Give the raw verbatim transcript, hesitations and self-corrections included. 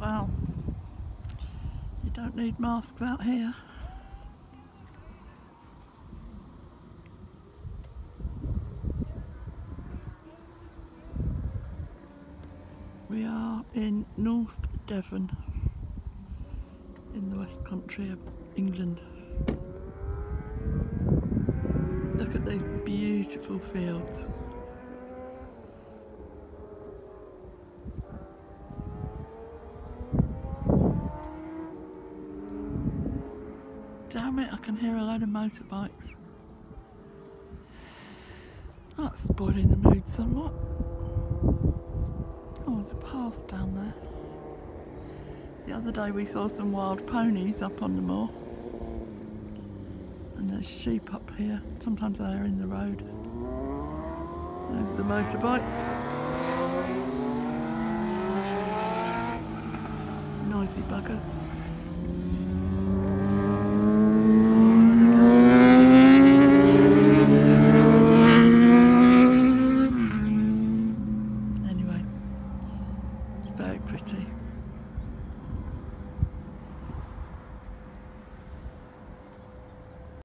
Well, you don't need masks out here. We are in North Devon, in the West Country of England. Look at these beautiful fields. Damn it, I can hear a load of motorbikes. That's spoiling the mood somewhat. Oh, there's a path down there. The other day we saw some wild ponies up on the moor. And there's sheep up here. Sometimes they're in the road. There's the motorbikes. Noisy buggers.